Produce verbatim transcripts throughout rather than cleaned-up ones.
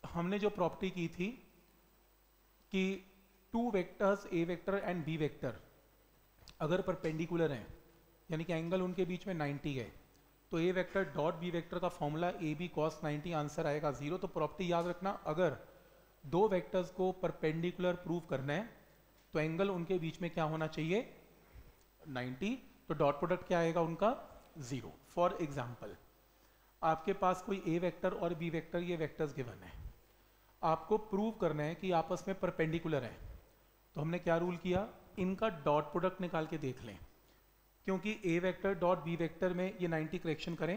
हमने जो प्रॉपर्टी की थी कि two vectors A vector and B vector अगर परपेंडिकुलर हैं, यानी कि एंगल उनके बीच में नाइन्टी है, तो A vector dot B vector का formula A B cos ninety, answer आएगा जीरो। तो प्रॉपर्टी याद रखना, अगर दो वेक्टर्स को परपेंडिकुलर प्रूव करना है तो एंगल उनके बीच में क्या होना चाहिए, नाइन्टी। तो डॉट प्रोडक्ट क्या आएगा उनका, जीरो। फॉर एग्जाम्पल, आपके पास कोई ए वेक्टर और बी वेक्टर, ये वेक्टर्स गिवन है, आपको प्रूव करना है कि आपस में परपेंडिकुलर है। तो हमने क्या रूल किया, इनका डॉट प्रोडक्ट निकाल के देख लें, क्योंकि A vector dot B vector में ये नाइन्टी करेक्शन करें,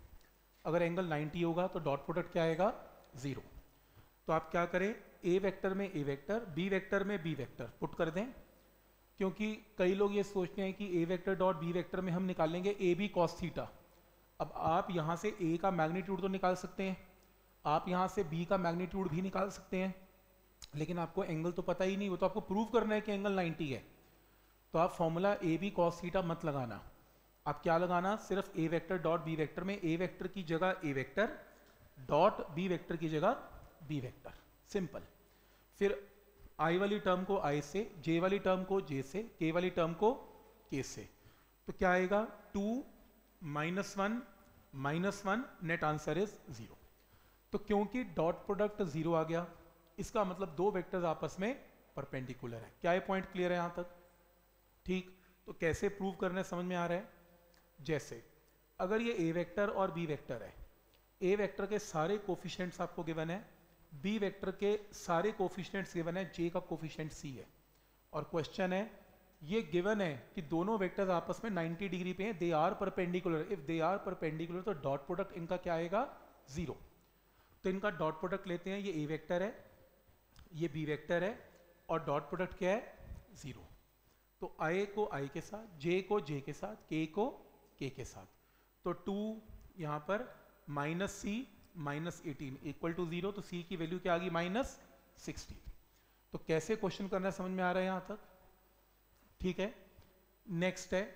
अगर एंगल नाइन्टी होगा तो डॉट प्रोडक्ट क्या आएगा, जीरो। तो आप क्या करें, ए वेक्टर में ए वेक्टर, बी वेक्टर में बी वेक्टर पुट कर दें, क्योंकि कई लोग ये सोचते हैं कि A vector dot B vector में हम निकालेंगे ए बी कॉस थीटा। अब आप यहाँ से ए का मैग्नीट्यूड तो निकाल सकते हैं, आप यहाँ से बी का मैग्नीट्यूड भी निकाल सकते हैं, लेकिन आपको एंगल तो पता ही नहीं, वो तो आपको प्रूव करना है कि एंगल नाइन्टी है। तो आप formula A B cos theta मत लगाना, आप क्या लगाना, सिर्फ A vector dot B vector में ए वेक्टर की जगह A vector, dot B vector की जगह बी वेक्टर, सिंपल। फिर आई वाली टर्म को आई से, जे वाली टर्म को जे से, के वाली टर्म को के से, तो क्या आएगा, two minus one minus one, net answer is zero. तो क्योंकि डॉट प्रोडक्ट जीरो आ गया, इसका मतलब दो वेक्टर्स आपस में परपेंडिकुलर है। क्या ये पॉइंट क्लियर है यहां तक, ठीक। तो कैसे प्रूव करना है समझ में आ रहा है, जैसे अगर ये ए वेक्टर और बी वेक्टर है, ए वेक्टर के सारे कोफिशिएंट्स आपको गिवन है, बी वेक्टर के सारे कोफिशिएंट्स गिवन है, जे का कोफिशिएंट सी है, और क्वेश्चन है ये गिवन है कि दोनों वेक्टर्स आपस में नाइन्टी डिग्री पे हैं, they are perpendicular. If they are perpendicular तो डॉट प्रोडक्ट इनका क्या आएगा, जीरो। तो इनका डॉट प्रोडक्ट लेते हैं, ये ए वेक्टर है, ये बी वेक्टर है, और डॉट प्रोडक्ट क्या है, जीरो। तो आई को आई के साथ, जे को जे के साथ, के को के के साथ, तो टू यहाँ पर minus C minus eighteen equal to zero. तो सी की वैल्यू क्या आ गई, माइनस सिक्सटी। तो कैसे क्वेश्चन करना है समझ में आ रहा है यहां तक, ठीक है। नेक्स्ट है,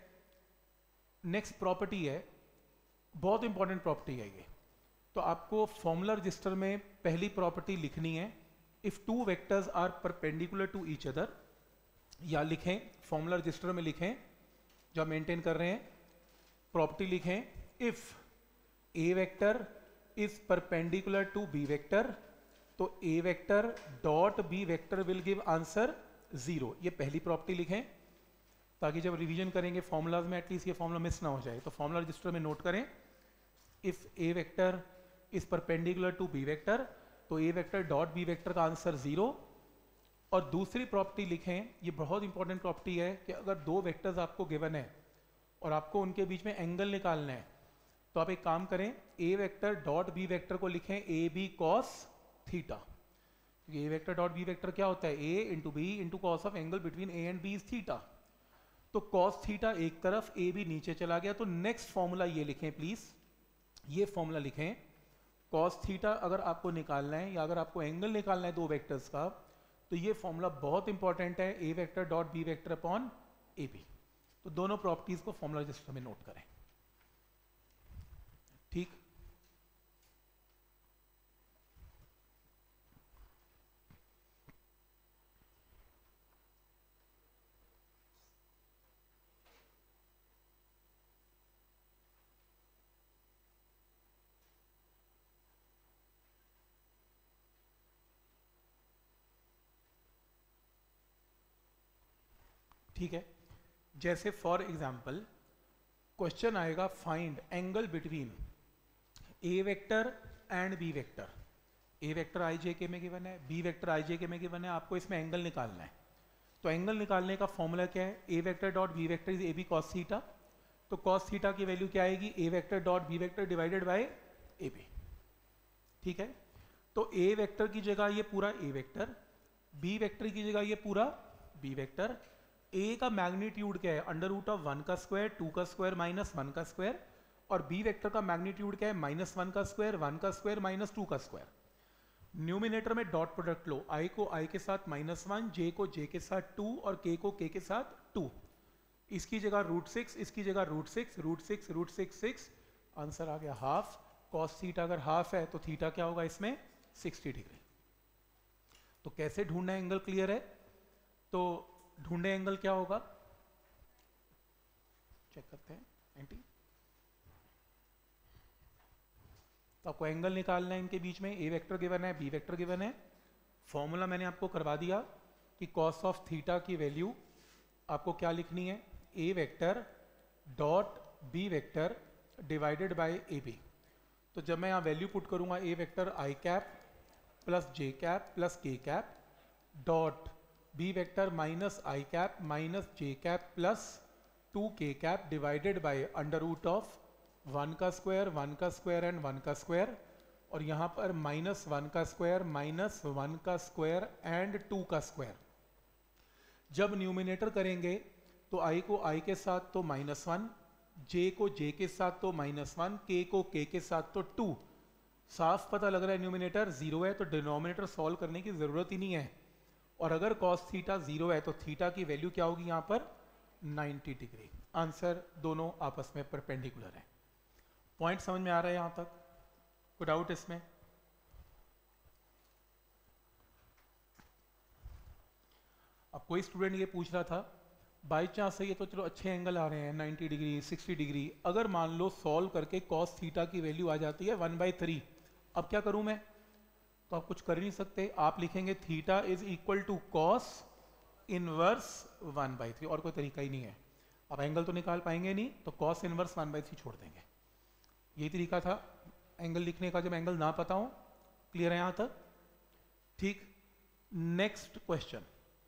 नेक्स्ट प्रॉपर्टी है, बहुत इंपॉर्टेंट प्रॉपर्टी है ये। तो आपको फॉर्मूला रजिस्टर में पहली प्रॉपर्टी लिखनी है, if two vectors are perpendicular to each other, या लिखें फॉर्मूला रजिस्टर में लिखें जो आप मेंटेन कर रहे हैं, प्रॉपर्टी लिखें, if A vector is perpendicular to B vector, तो A vector dot B vector will give answer zero. ये पहली प्रॉपर्टी लिखें, ताकि जब रिवीजन करेंगे फॉर्मूलाज में एटलीस्ट ये फॉर्मूला मिस ना हो जाए। तो फॉर्मूला रजिस्टर में नोट करें, if A vector is perpendicular to B vector, तो A vector dot B vector का आंसर जीरो। और दूसरी प्रॉपर्टी लिखें, ये बहुत इंपॉर्टेंट प्रॉपर्टी है, कि अगर दो वेक्टर्स आपको गिवन है और आपको उनके बीच में एंगल निकालना है, तो आप एक काम करें, A vector dot B vector को लिखें A B cos theta. A vector dot B vector क्या होता है, A into B into cos of angle between A and B is theta. तो कॉस थीटा एक तरफ, ए बी नीचे चला गया। तो नेक्स्ट फॉर्मूला ये लिखें प्लीज, ये फॉर्मूला लिखें, कॉस थीटा अगर आपको निकालना है या अगर आपको एंगल निकालना है दो वेक्टर्स का, तो ये फॉर्मूला बहुत इंपॉर्टेंट है, ए vector dot B vector upon A B. तो दोनों प्रॉपर्टीज को फॉर्मूला रजिस्टर में नोट करें, ठीक। ठीक है, जैसे फॉर एग्जाम्पल क्वेश्चन आएगा, find angle between A vector and B vector. A vector I J K में गिवन है, B vector I J K में गिवन है, आपको इसमें एंगल निकालना है। तो एंगल निकालने का फॉर्मूला क्या है, ए vector dot B vector is A B cos theta. तो कॉस थीटा की वैल्यू क्या आएगी, A vector dot B vector divided by A B, ठीक है। तो ए वेक्टर की जगह ये पूरा ए वेक्टर, बी वेक्टर की जगह ये पूरा बी वेक्टर। ए का मैग्नीट्यूड क्या है, अंडर रूट ऑफ वन का स्क्वायर, टू का स्क्वायर माइनस वन का स्क्वायर, और बी वेक्टर का मैग्नीट्यूड क्या है, माइनस वन का स्क्वायर, वन का स्क्वायर माइनस टू का स्क्वायर। न्यूमिनेटर में डॉट प्रोडक्ट लो, आई को आई के साथ माइनस वन, जे को जे के साथ टू, और के को के के साथ टू। इसकी जगह रूट सिक्स, इसकी जगह root six, root six root six six, answer आ गया हाफ। कॉस थीटा अगर हाफ है तो थीटा क्या होगा इसमें, सिक्सटी डिग्री। तो कैसे ढूंढना एंगल, क्लियर है? तो ढूंढे एंगल क्या होगा, चेक करते हैं एंटी। तो आपको एंगल निकालना है इनके बीच में, ए वेक्टर गिवन है, बी वेक्टर गिवन है। फॉर्मूला मैंने आपको करवा दिया कि कॉस ऑफ थीटा की वैल्यू आपको क्या लिखनी है, ए vector dot B vector divided by A B. तो जब मैं यहाँ वैल्यू पुट करूंगा, A vector I cap plus J cap plus के cap dot B vector minus I cap minus J cap plus two K cap divided by under root of one का square, one का square and one का square, और यहाँ पर minus one का square minus one का square and two का square. जब न्यूमिनेटर करेंगे तो आई को आई के साथ तो माइनस वन, जे को जे के साथ तो माइनस वन, के को के के साथ तो टू। साफ पता लग रहा है न्यूमिनेटर जीरो है, तो डिनोमिनेटर सॉल्व करने की जरूरत ही नहीं है। और अगर कॉस थीटा जीरो है तो थीटा की वैल्यू क्या होगी यहाँ पर, नाइन्टी डिग्री। आंसर दोनों आपस में परपेंडिकुलर है। पॉइंट समझ में आ रहा है यहाँ तक, कोई डाउट इसमें? अब कोई स्टूडेंट ये पूछ रहा था, बाई चांस से ये तो चलो अच्छे एंगल आ रहे हैं नाइन्टी डिग्री सिक्सटी डिग्री, अगर मान लो सॉल्व करके कॉस थीटा की वैल्यू आ जाती है वन बाई थ्री, अब क्या करूं मैं? तो आप कुछ कर नहीं सकते, आप लिखेंगे theta is equal to cos inverse one by three, और कोई तरीका ही नहीं है। अब एंगल तो निकाल पाएंगे नहीं, तो cos inverse one by three छोड़ देंगे। यही तरीका था एंगल लिखने का जब एंगल ना पता हो। क्लियर है यहां तक? ठीक, नेक्स्ट क्वेश्चन।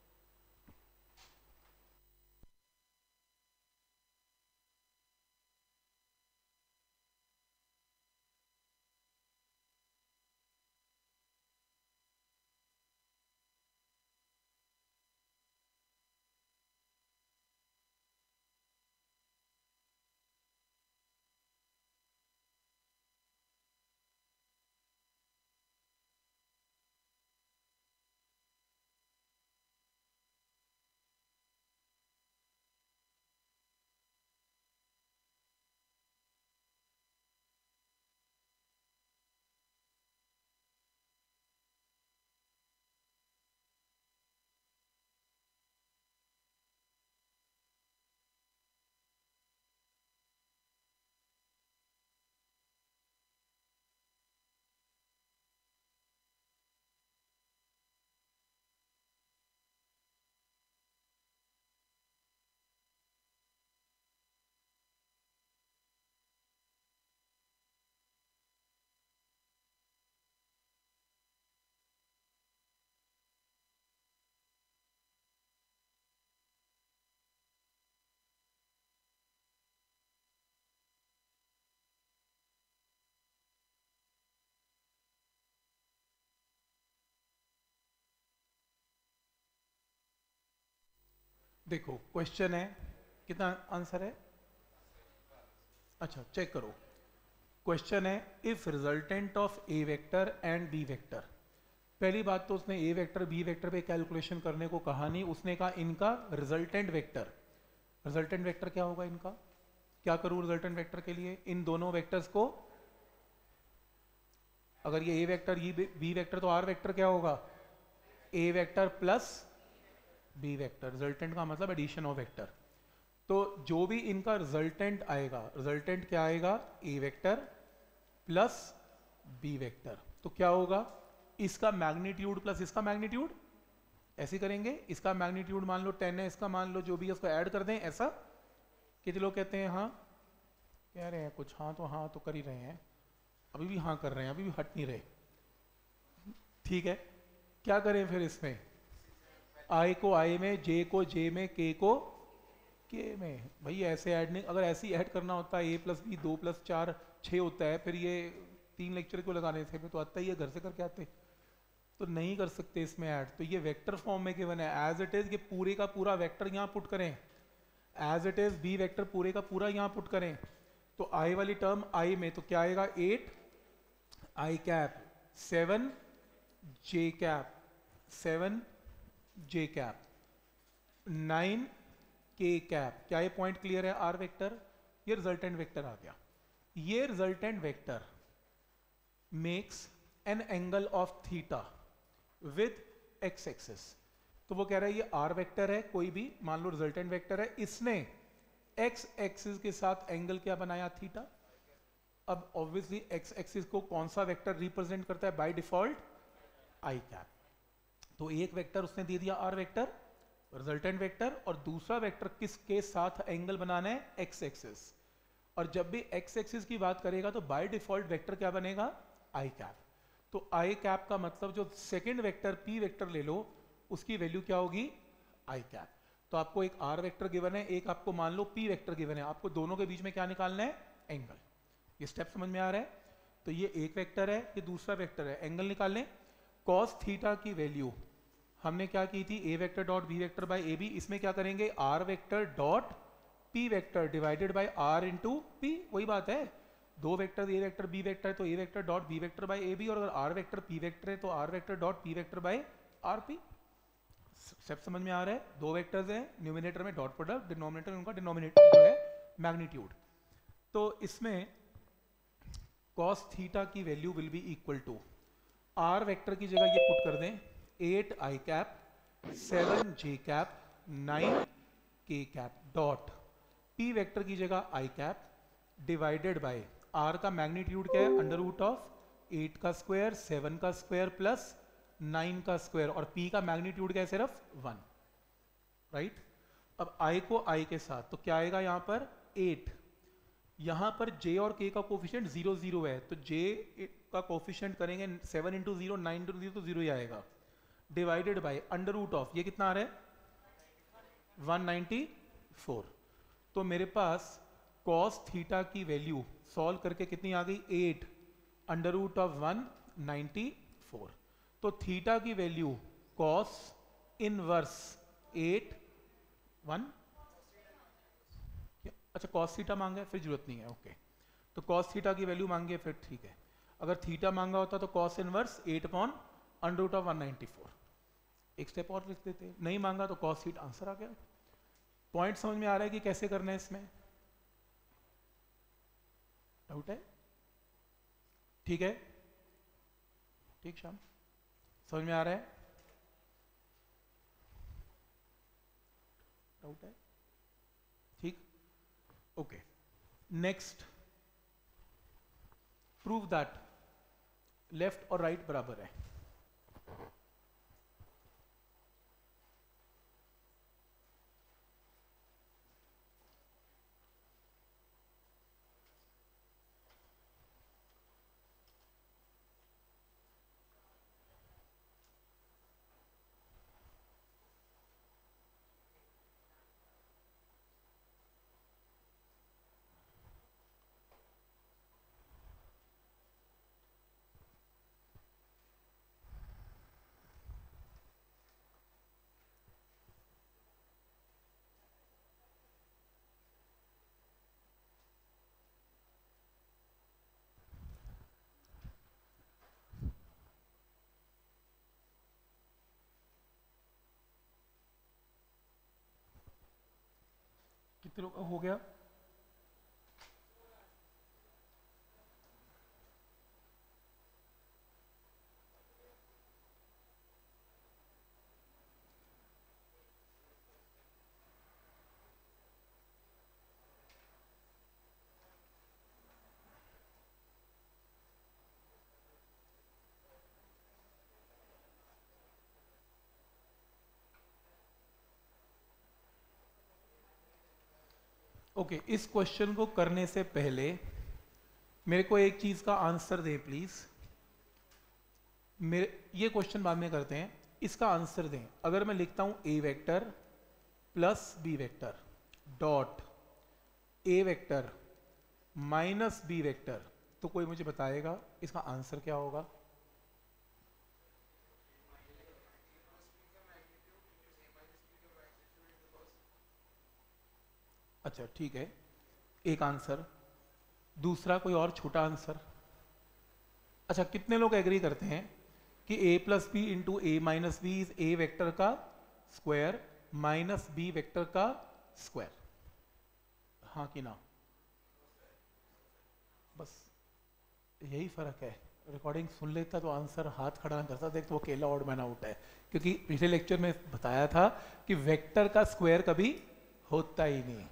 देखो क्वेश्चन है, कितना आंसर है? अच्छा चेक करो। क्वेश्चन है if resultant of A vector and B vector. पहली बात तो उसने ए वेक्टर बी वेक्टर पे कैलकुलेशन करने को कहा नहीं, उसने कहा इनका रिजल्टेंट वेक्टर। रिजल्टेंट वेक्टर क्या होगा इनका? क्या करूं रिजल्टेंट वेक्टर के लिए? इन दोनों वेक्टर्स को, अगर ये ए वेक्टर ये बी वेक्टर, तो आर वेक्टर क्या होगा? A vector plus B vector. Resultant का मतलब एडिशन ऑफ वेक्टर। तो जो भी इनका रिजल्टेंट आएगा, रिजल्टेंट क्या आएगा? A vector plus B vector. तो क्या होगा? इसका मैग्नीट्यूड प्लस इसका मैग्नीट्यूड, ऐसे करेंगे। इसका मैग्नीट्यूड मान लो टेन है, इसका मान लो जो भी है उसको ऐड कर दें। ऐसा कितने लोग कहते हैं हाँ कह रहे हैं कुछ? हाँ तो हाँ तो कर ही रहे हैं, अभी भी हाँ कर रहे हैं, अभी भी हट नहीं रहे। ठीक है, क्या करें फिर इसमें? आई को आई में, जे को जे में, के को के में। भाई ऐसे ऐड नहीं, अगर ऐसे ऐड करना होता है ए प्लस बी दो प्लस चार छः होता है, फिर ये तीन लेक्चर क्यों लगाने थे? फिर तो आता ही है, घर से करके आते। तो नहीं कर सकते इसमें ऐड। तो ये वेक्टर फॉर्म में गिवन है एज इट इज, ये पूरे का पूरा वेक्टर यहाँ पुट करें as it is. B vector पूरे का पूरा यहाँ पुट करें, तो आई वाली टर्म आई में तो क्या आएगा? Eight I cap, seven J cap, seven J cap, nine K cap. क्या ये पॉइंट क्लियर है? आर वेक्टर, ये रिजल्टेंट वेक्टर आ गया। ये resultant vector makes an angle of theta with X axis. तो वो कह रहा है ये आर वेक्टर है, कोई भी मान लो रिजल्टेंट वेक्टर है, इसने एक्स एक्सिस के साथ एंगल क्या बनाया, थीटा। अब ऑब्वियसली एक्स एक्सिस को कौन सा वेक्टर रिप्रेजेंट करता है बाय डिफॉल्ट, आई कैप। तो एक वेक्टर उसने दे दिया आर वेक्टर रिजल्टेंट वेक्टर, और दूसरा वेक्टर किसके साथ एंगल बनाना है, एक्स एक्सिस। और जब भी एक्स एक्सिस की बात करेगा तो बाय डिफॉल्ट वेक्टर क्या बनेगा, आई कैप। तो आई कैप का मतलब जो सेकंड वेक्टर पी वेक्टर ले लो उसकी वैल्यू क्या होगी, आई कैप। तो आपको एक आर वेक्टर गिवन है, एक आपको मान लो पी वेक्टर गिवन है, आपको दोनों के बीच में क्या निकालना है, एंगल। ये स्टेप समझ में आ रहा है। तो ये एक वेक्टर है, ये दूसरा वेक्टर है, एंगल निकालने। कॉस थीटा की वैल्यू हमने क्या की थी, A vector dot B vector by A B. इसमें क्या करेंगे, R vector dot P vector divided by R into P. वही बात है, दो वेक्टर ए वेक्टर बी वेक्टर है तो A vector dot B vector by A B, और अगर आर वेक्टर पी वेक्टर है तो R vector dot P vector by R P. Step समझ में आ रहा है। दो वेक्टर्स हैं, न्यूमिनेटर में डॉट प्रोडक्ट, डिनोमिनेटर में उनका डिनोमिनेटर जो है मैग्नीट्यूड। तो इसमें कॉस थीटा की value will be equal to, R vector की जगह ये पुट कर दें, eight I cap, seven J cap, nine K cap dot P vector की जगह I cap divided by R का मैग्नीट्यूड क्या है, अंडर रूट ऑफ एट का स्क्वायर, सेवन का स्क्वायर प्लस नाइन का स्क्वायर, और पी का मैग्नीट्यूड क्या है, सिर्फ वन, राइट। अब आई को आई के साथ तो क्या आएगा यहाँ पर एट, यहां पर j और k का कोफिशिएंट जीरो जीरो है, तो j का कोफिशिएंट करेंगे seven into zero, nine into zero, तो जीरो ही आएगा, divided by under root of ये कितना आ रहा है वन नाइंटी फोर। तो मेरे पास cos थीटा की वैल्यू सॉल्व करके कितनी आ गई, eight under root of one ninety four. तो थीटा की value cos inverse eight one, अच्छा cos थीटा मांगा है, फिर जरूरत नहीं है, ओके। तो cos थीटा की वैल्यू मांगी है, फिर ठीक है। अगर थीटा मांगा होता तो cos inverse eight upon under root of one ninety four. एक स्टेप और लिख देते, नहीं मांगा तो cos थीटा, आंसर आ गया। पॉइंट समझ में आ रहा है कि कैसे करना है, इसमें डाउट है, ठीक है, ठीक शाम, समझ में आ रहा है, डाउट है, ठीक, okay. Next, prove that left और राइट बराबर है। कितने लोग हो गया, ओके okay, इस क्वेश्चन को करने से पहले मेरे को एक चीज का आंसर दें प्लीज। मेरे ये क्वेश्चन बाद में करते हैं, इसका आंसर दें। अगर मैं लिखता हूं A vector plus B vector dot A vector minus B vector, तो कोई मुझे बताएगा इसका आंसर क्या होगा। अच्छा ठीक है, एक आंसर। दूसरा कोई और छोटा आंसर। अच्छा, कितने लोग एग्री करते हैं कि a plus B into A minus B is A vector का स्क्वायर माइनस बी वेक्टर का स्क्वायर, हाँ कि ना? बस यही फर्क है, रिकॉर्डिंग सुन लेता तो आंसर हाथ खड़ा ना करता, देख तो वो अकेला ऑड मैन आउट है, क्योंकि पिछले लेक्चर में बताया था कि वेक्टर का स्क्वायर कभी होता ही नहीं,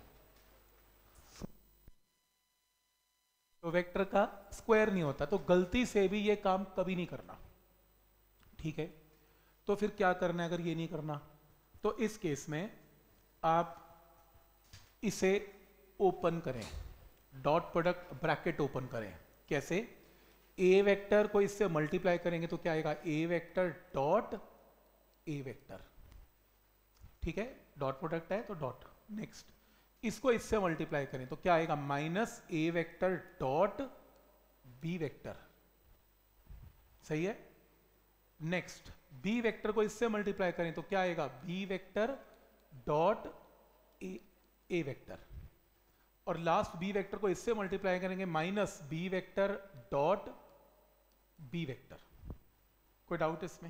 तो वेक्टर का स्क्वायर नहीं होता, तो गलती से भी ये काम कभी नहीं करना, ठीक है। तो फिर क्या करना है अगर ये नहीं करना, तो इस केस में आप इसे ओपन करें, डॉट प्रोडक्ट ब्रैकेट ओपन करें। कैसे? ए वेक्टर को इससे मल्टीप्लाई करेंगे तो क्या आएगा, A vector dot A vector, ठीक है, डॉट प्रोडक्ट है तो डॉट। नेक्स्ट इसको इससे मल्टीप्लाई करें तो क्या आएगा, minus A vector dot B vector, सही है। नेक्स्ट बी वेक्टर को इससे मल्टीप्लाई करें तो क्या आएगा, B vector dot A A vector, और लास्ट बी वेक्टर को इससे मल्टीप्लाई करेंगे minus B vector dot B vector. कोई डाउट इसमें?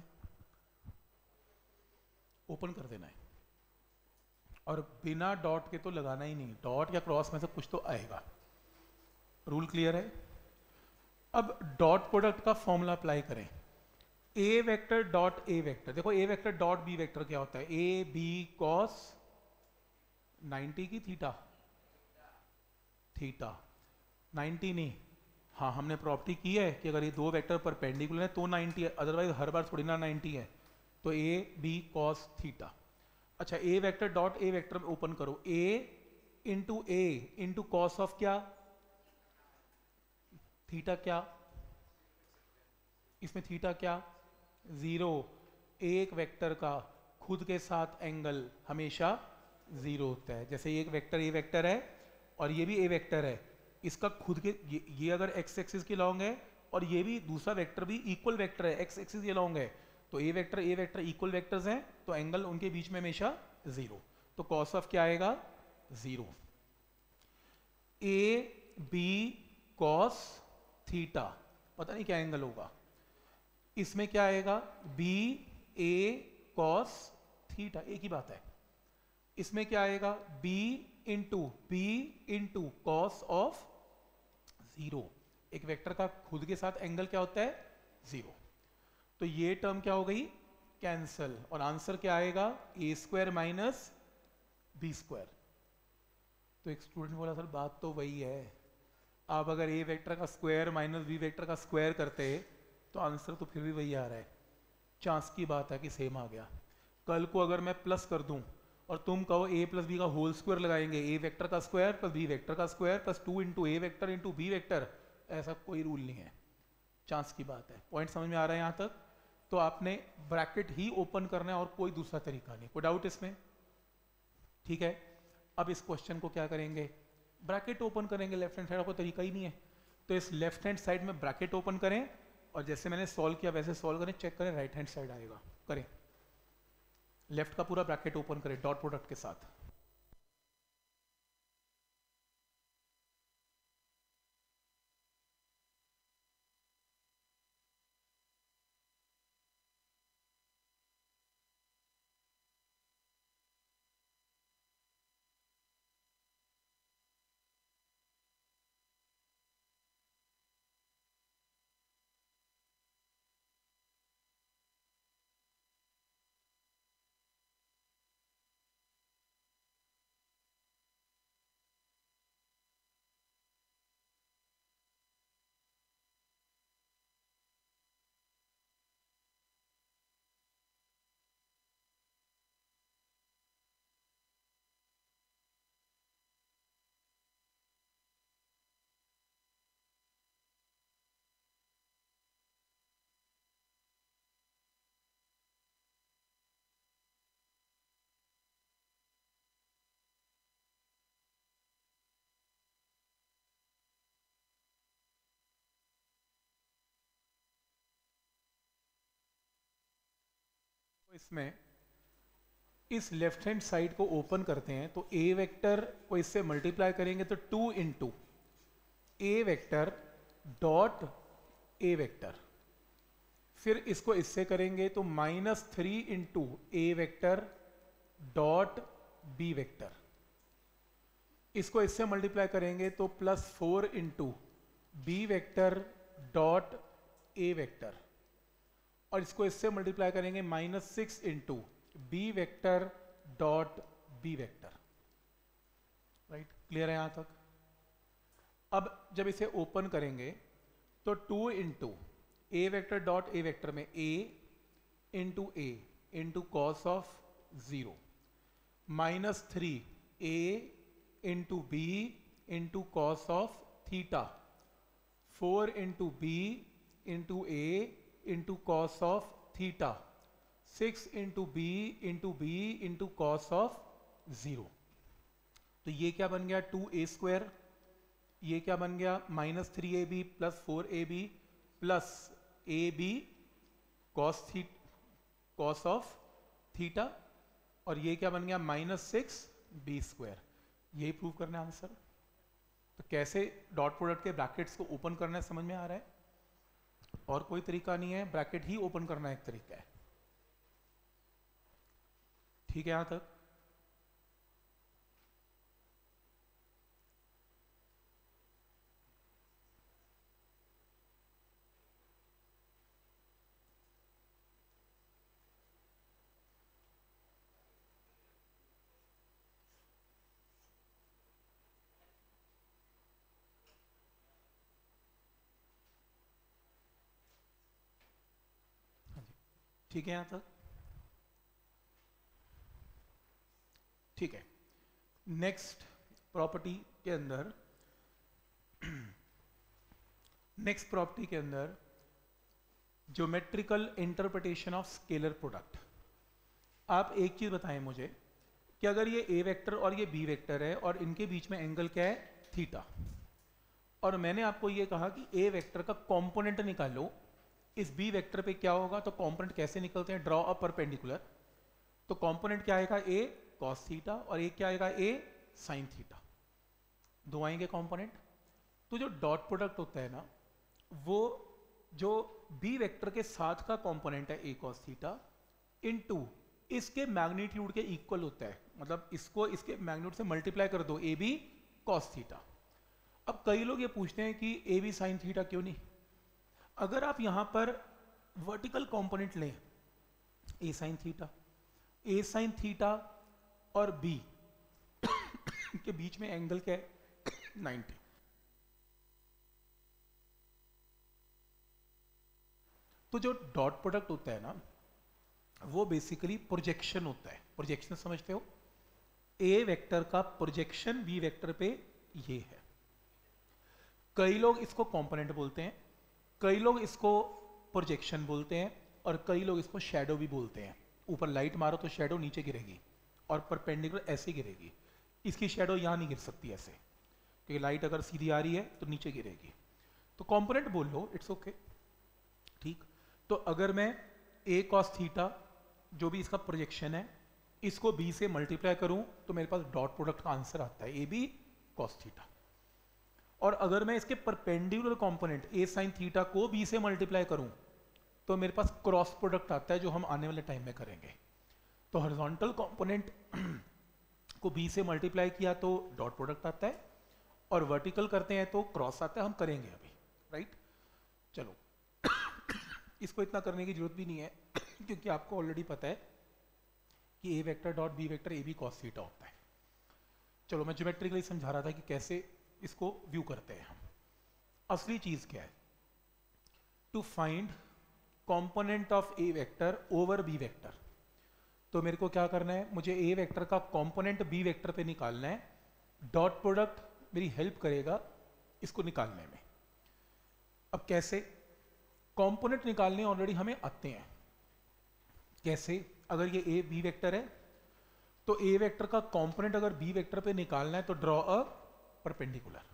ओपन कर देना है, और बिना डॉट के तो लगाना ही नहीं, डॉट या क्रॉस में से कुछ तो आएगा। रूल क्लियर है? अब डॉट प्रोडक्ट का फॉर्मूला अप्लाई करें, A vector dot A vector, देखो A vector dot B vector क्या होता है, ए बी कॉस नाइन्टी की थीटा, थीटा नाइन्टी नहीं, हाँ हमने प्रॉपर्टी की है कि अगर ये दो वेक्टर परपेंडिकुलर है तो नाइन्टी है, अदरवाइज हर बार थोड़ी ना नाइन्टी है, तो ए बी कॉस थीटा। अच्छा A vector dot A vector में ओपन करो, A into A into cos of क्या, थीटा क्या, इसमें थीटा क्या, जीरो। एक वेक्टर का खुद के साथ एंगल हमेशा जीरो होता है, जैसे एक वेक्टर ए वेक्टर है और ये भी ए वेक्टर है, इसका खुद के ये, ये अगर एक्स एक्सिस के लॉन्ग है और ये भी दूसरा वेक्टर भी इक्वल वेक्टर है, एक्स एक्सिस के लॉन्ग है, तो A vector A vector equal vectors हैं तो एंगल उनके बीच में हमेशा जीरो, तो कॉस ऑफ क्या आएगा, zero. A B cos theta, पता नहीं क्या एंगल होगा, इसमें क्या आएगा, बी ए कॉस थीटा, एक ही बात है। इसमें क्या आएगा, B into B into cos of zero, एक वेक्टर का खुद के साथ एंगल क्या होता है, जीरो, तो ये टर्म क्या हो गई, कैंसल, और आंसर क्या आएगा, A square minus B square. तो एक स्टूडेंट बोला सर बात तो वही है, आप अगर ए वेक्टर का स्क्वायर माइनस बी वेक्टर का स्क्वायर करते तो आंसर तो फिर भी वही आ रहा है, चांस की बात है कि सेम आ गया। कल को अगर मैं प्लस कर दूं और तुम कहो ए प्लस बी का होल स्क्वायर लगाएंगे, ए वेक्टर का स्क्वायर प्लस बी वेक्टर का square plus two into A vector into B vector, ऐसा कोई रूल नहीं है, चांस की बात है। पॉइंट समझ में आ रहा है यहाँ तक? तो आपने ब्रैकेट ही ओपन करना है और कोई दूसरा तरीका नहीं, कोई डाउट इसमें? ठीक है, अब इस क्वेश्चन को क्या करेंगे, ब्रैकेट ओपन करेंगे, लेफ्ट हैंड साइड का तरीका ही नहीं है, तो इस लेफ्ट हैंड साइड में ब्रैकेट ओपन करें और जैसे मैंने सॉल्व किया वैसे सॉल्व करें, चेक करें राइट हैंड साइड आएगा, करें, लेफ्ट का पूरा ब्रैकेट ओपन करें डॉट प्रोडक्ट के साथ। इसमें इस लेफ्ट हैंड साइड को ओपन करते हैं, तो ए वेक्टर को इससे मल्टीप्लाई करेंगे तो two into A vector dot A vector, फिर इसको इससे करेंगे तो minus three into A vector dot B vector, इसको इससे मल्टीप्लाई करेंगे तो plus four into B vector dot A vector, और इसको इससे मल्टीप्लाई करेंगे minus six into B vector dot B vector. Right, clear है यहां तक? अब जब इसे ओपन करेंगे तो two into A vector dot A vector में ए into A into cos of zero minus three A into B into cos of theta, four into B into A into cos of theta, six into B into B into cos of zero. तो ये क्या बन गया? Two A square. ये क्या बन गया? Minus three A B plus four A B plus A B cos the cos of theta, और ये क्या बन गया? Minus six B square. यही प्रूव करना है आंसर। तो कैसे डॉट प्रोडक्ट के ब्रैकेट्स को ओपन करना है समझ में आ रहा है? और कोई तरीका नहीं है, ब्रैकेट ही ओपन करना एक तरीका है। ठीक है यहां तक? ठीक है यहां तक? ठीक है, नेक्स्ट प्रॉपर्टी के अंदर नेक्स्ट प्रॉपर्टी के अंदर geometrical interpretation of scalar product. आप एक चीज बताएं मुझे कि अगर ये ए वेक्टर और ये बी वेक्टर है और इनके बीच में एंगल क्या है? थीटा, और मैंने आपको ये कहा कि ए वेक्टर का कंपोनेंट निकालो, इस बी वेक्टर पे क्या होगा? तो कंपोनेंट कैसे निकलते हैं? Draw a perpendicular. तो कंपोनेंट क्या आएगा? ए कॉस थीटा, और एक क्या आएगा? A sine theta. दो आएंगे कंपोनेंट। तो जो डॉट प्रोडक्ट होता है ना, वो जो बी वेक्टर के साथ का कंपोनेंट है ए कॉस थीटा इनटू इसके मैग्नीट्यूड के इक्वल होता है। मतलब इसको इसके मैग्नीट्यूड से मल्टीप्लाई कर दो, ए बी कॉस थीटा। अब कई लोग ये पूछते हैं कि ए बी साइन थीटा क्यों नहीं? अगर आप यहां पर वर्टिकल कंपोनेंट लें A sine theta, A sine theta और बी के बीच में एंगल क्या है? नाइंटी। तो जो डॉट प्रोडक्ट होता है ना, वो बेसिकली प्रोजेक्शन होता है। प्रोजेक्शन समझते हो? ए वेक्टर का प्रोजेक्शन बी वेक्टर पे ये है। कई लोग इसको कंपोनेंट बोलते हैं, कई लोग इसको प्रोजेक्शन बोलते हैं, और कई लोग इसको शैडो भी बोलते हैं। ऊपर लाइट मारो तो शैडो नीचे गिरेगी, और परपेंडिकुलर ऐसे गिरेगी। इसकी शैडो यहां नहीं गिर सकती ऐसे, क्योंकि लाइट अगर सीधी आ रही है तो नीचे गिरेगी। तो कंपोनेंट बोल लो, इट्स ओके। ठीक, तो अगर मैं ए कॉस थीटा जो भी इसका प्रोजेक्शन है, इसको बी से मल्टीप्लाई करूं तो मेरे पास डॉट प्रोडक्ट का आंसर आता है ए बी कॉस थीटा। और अगर मैं इसके perpendicular component A sine theta को बी से मल्टीप्लाई करूं तो मेरे पास क्रॉस प्रोडक्ट आता है, जो हम आने वाले टाइम में करेंगे। तो हॉरिजॉन्टल कंपोनेंट को बी से मल्टीप्लाई किया तो डॉट प्रोडक्ट आता है, और वर्टिकल करते हैं तो क्रॉस आता है। हम करेंगे अभी, राइट? चलो इसको इतना करने की जरूरत भी नहीं है क्योंकि आपको ऑलरेडी पता है कि A vector dot B vector A B cos theta होता है। चलो मैं ज्योमेट्रिकली समझा रहा था कि कैसे इसको व्यू करते हैं हम। असली चीज क्या है? To find component of A vector over B vector. तो मेरे को क्या करना है? मुझे ए वेक्टर का कंपोनेंट बी वेक्टर पे निकालना है। डॉट प्रोडक्ट मेरी हेल्प करेगा इसको निकालने में। अब कैसे? कंपोनेंट निकालने ऑलरेडी हमें आते हैं। कैसे? अगर ये ए बी वेक्टर है तो ए वेक्टर का कंपोनेंट अगर बी वेक्टर पे निकालना है तो ड्रॉ अ परपेंडिकुलर।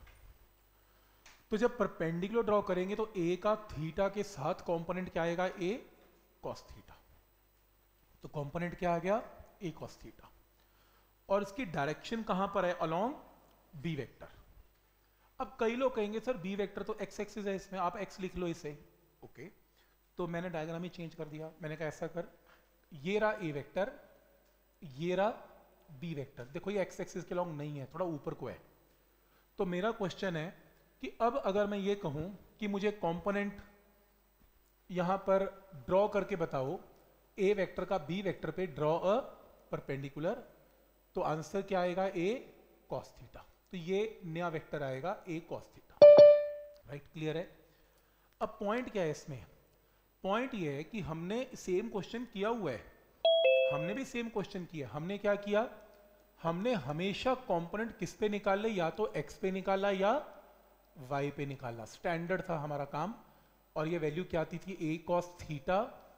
तो जब परपेंडिकुलर ड्रॉ करेंगे तो ए का थीटा के साथ कंपोनेंट क्या आएगा? A cos theta. तो कंपोनेंट क्या आ गया? ए कॉस थीटा। और इसकी डायरेक्शन कहां पर है? Along B vector. अब कई लोग कहेंगे सर बी वेक्टर तो एक्स एक्सिस है, इसमें आप एक्स लिख लो इसे। ओके, तो मैंने डायग्राम ही चेंज कर दिया। मैंने कहा ऐसा कर, ये रहा ए वेक्टर, ये रहा बी वेक्टर। देखो ये एक्स एक्सिस के लॉन्ग नहीं है, थोड़ा ऊपर को है। तो मेरा क्वेश्चन है कि अब अगर मैं ये कहूं कि मुझे कंपोनेंट यहां पर ड्रॉ करके बताओ ए वेक्टर का बी वेक्टर पे ड्रॉ अ परपेंडिकुलर, तो आंसर क्या आएगा? A cos theta. तो ये नया वेक्टर आएगा A cos theta. Right, clear है? अब पॉइंट क्या है इसमें? पॉइंट ये है कि हमने सेम क्वेश्चन किया हुआ है, हमने भी सेम क्वेश्चन किया। हमने क्या किया? हमने हमेशा कंपोनेंट किस पे निकाले? या तो एक्स पे निकाला या वाई पे निकाला। स्टैंडर्ड था हमारा काम। और ये वैल्यू क्या आती थी? A cos theta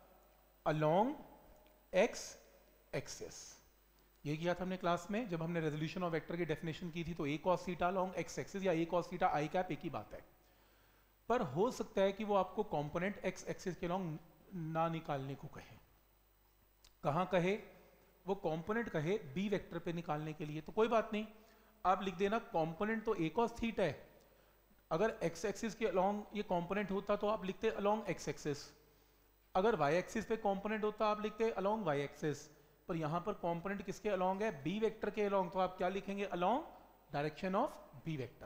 along x axis. ये किया था हमने क्लास में जब हमने रेजोल्यूशन ऑफ वेक्टर की डेफिनेशन की थी। तो ए cos theta along x axis या ए कॉस थीटा आई कैप एक ही बात है। पर हो सकता है कि वो आपको कंपोनेंट एक्स एक्सिस के अलोंग ना निकालने को कहे। कहां कहे? वो कंपोनेंट कहे बी वेक्टर पे निकालने के लिए। तो कोई बात नहीं, आप लिख देना कंपोनेंट तो ए कॉस थीटा है। अगर एक्स एक्सिस के अलोंग ये कंपोनेंट होता तो आप लिखते अलोंग एक्स एक्सिस। अगर वाई एक्सिस पे कंपोनेंट होता आप लिखते अलोंग वाई एक्सिस। पर यहां पर कंपोनेंट किसके अलोंग है? बी वेक्टर के अलोंग। तो आप क्या लिखेंगे? Along direction of B vector.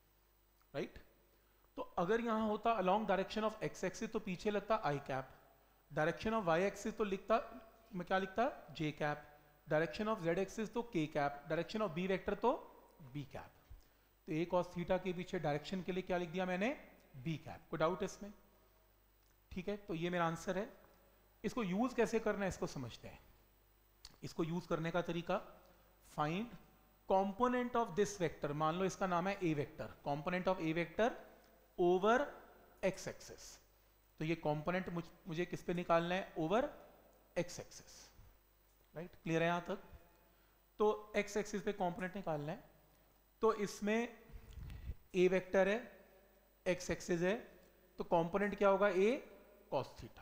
Right? तो अगर यहां होता along direction of X axis तो पीछे लगता I cap. Direction of Y axis तो लिखता, मैं क्या लिखता? J cap. Direction of Z axis तो K cap. Direction of B vector तो बी कैप। तो ए कॉस थीटा के पीछे डायरेक्शन के लिए क्या लिख दिया मैंने? B cap. कोई डाउट इसमें? ठीक है, तो ये मेरा आंसर है। इसको यूज कैसे करना है इसको समझते हैं। इसको यूज करने का तरीका, find component of this vector. मान लो इसका नाम है ए vector. Component of A vector over X axis. तो ये कंपोनेंट मुझ, मुझे किस पे निकालना है? Over X axis. Right, clear है यहां तक? तो एक्स एक्सिस पे कंपोनेंट निकालना है। तो इसमें ए वेक्टर है, एक्स एक्सिस है, तो कंपोनेंट क्या होगा? ए कॉस थीटा।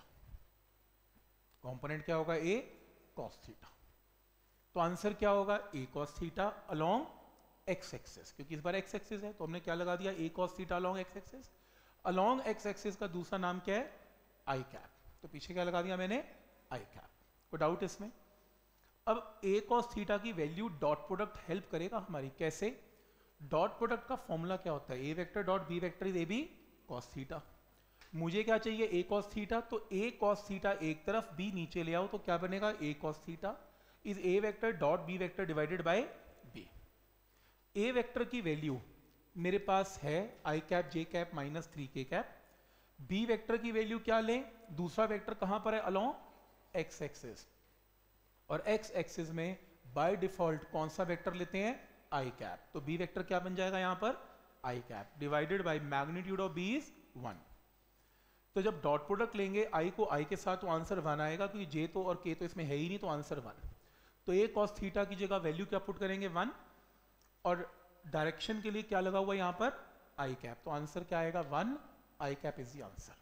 कंपोनेंट क्या होगा? ए कॉस थीटा। तो आंसर क्या होगा? ए cos theta along x axis. क्योंकि इस बार एक्स एक्सिस है तो हमने क्या लगा दिया? A cos theta along x axis. Along x axis का दूसरा नाम क्या है? आई कैप। तो पीछे क्या लगा दिया मैंने? आई कैप। कोई डाउट इसमें? अब ए कॉस थीटा की वैल्यू डॉट प्रोडक्ट हेल्प करेगा हमारी। कैसे? डॉट प्रोडक्ट का फॉर्मूला क्या होता है? ए vector dot B vector is A B cos theta. मुझे क्या चाहिए? A cos theta. तो ए कॉस थीटा एक तरफ, बी नीचे ले आओ, तो क्या बनेगा? A cos theta is A vector dot B vector divided by b. A vector की वैल्यू मेरे पास है आई cap j cap minus three k cap. B vector की वैल्यू क्या लें? दूसरा वेक्टर कहां पर है? Along x axis. और एक्स एक्सिस में बाय डिफॉल्ट कौन सा वेक्टर लेते हैं? I cap. तो बी वेक्टर क्या बन जाएगा यहां पर? I cap divided by magnitude of b is one. तो जब डॉट प्रोडक्ट लेंगे आई को आई के साथ तो आंसर वन आएगा, क्योंकि जे तो और के तो इसमें है ही नहीं, तो आंसर वन। तो ए कॉस थीटा की जगह वैल्यू क्या पुट करेंगे? वन। और डायरेक्शन के लिए क्या लगा हुआ यहां पर? I cap. तो आंसर क्या आएगा? One. I cap is the answer.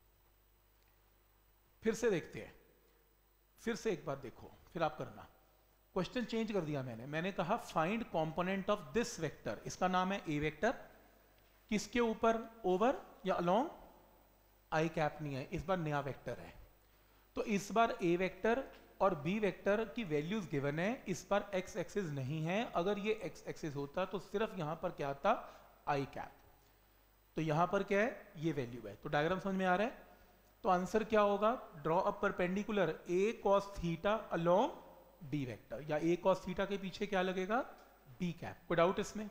फिर से देखते हैं, फिर से एक बार देखो, फिर आप करना। क्वेश्चन चेंज कर दिया मैंने। मैंने कहा find component of this vector. इसका नाम है ए वेक्टर। किसके ऊपर? ओवर या अलोंग? आई कैप नहीं है, इस बार नया वेक्टर है। तो इस बार ए वेक्टर और बी वेक्टर की वैल्यूज गिवन है। इस बार एक्स एक्सिस नहीं है। अगर ये एक्स एक्सिस होता तो सिर्फ यहां पर क्या आता? I cap. तो यहां पर क्या है? ये वैल्यू है। तो डायग्राम समझ में आ रहा है? तो आंसर क्या होगा? Draw a perpendicular a cos theta along B vector, या ए कॉस थीटा के पीछे क्या लगेगा? B cap. कोई डाउट इसमें?